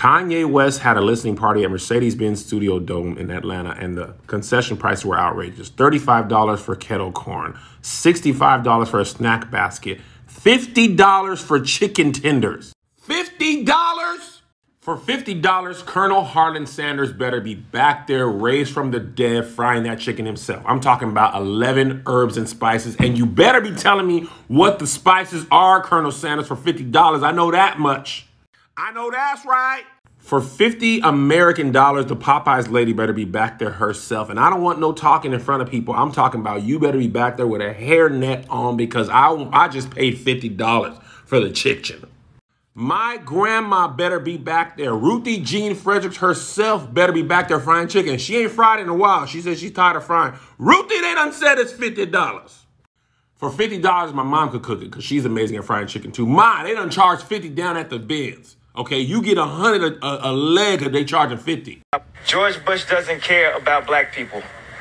Kanye West had a listening party at Mercedes-Benz Studio Dome in Atlanta, and the concession prices were outrageous. $35 for kettle corn, $65 for a snack basket, $50 for chicken tenders. $50? For $50, Colonel Harlan Sanders better be back there, raised from the dead, frying that chicken himself. I'm talking about 11 herbs and spices, and you better be telling me what the spices are, Colonel Sanders, for $50. I know that much. I know that's right. For $50 American, the Popeyes lady better be back there herself. And I don't want no talking in front of people. I'm talking about you better be back there with a hairnet on, because I just paid $50 for the chicken. My grandma better be back there. Ruthie Jean Fredericks herself better be back there frying chicken. She ain't fried in a while. She said she's tired of frying. Ruthie, they done said it's $50. For $50, my mom could cook it because she's amazing at frying chicken too. They done charge $50 down at the Benz. Okay, you get $100 a leg if they charging $50. George Bush doesn't care about black people.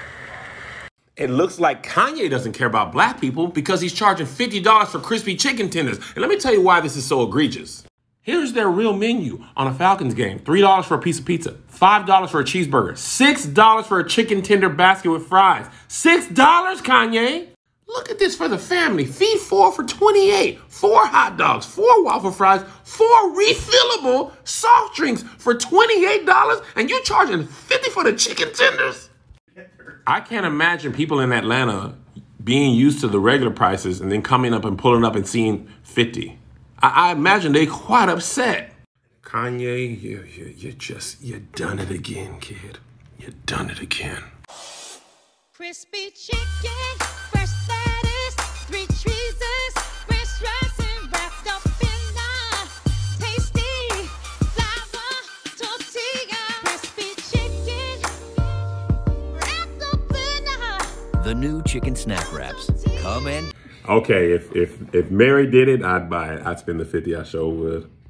It looks like Kanye doesn't care about black people because he's charging $50 for crispy chicken tenders. And let me tell you why this is so egregious. Here's their real menu on a Falcons game. $3 for a piece of pizza, $5 for a cheeseburger, $6 for a chicken tender basket with fries. $6, Kanye? Look at this for the family. Feed 4 for $28. 4 hot dogs, 4 waffle fries, 4 refillable soft drinks for $28, and you charging $50 for the chicken tenders? I can't imagine people in Atlanta being used to the regular prices and then coming up and pulling up and seeing $50. I imagine they quite upset. Kanye, you done it again, kid. You done it again. Crispy chicken, fresh lettuce, 3 cheeses, fresh dressing wrapped up in a tasty flour tortilla. Crispy chicken, wrapped up in a... The new chicken snack wraps. Come in. Okay, if Mary did it, I'd buy it. I'd spend the $50. I sure would.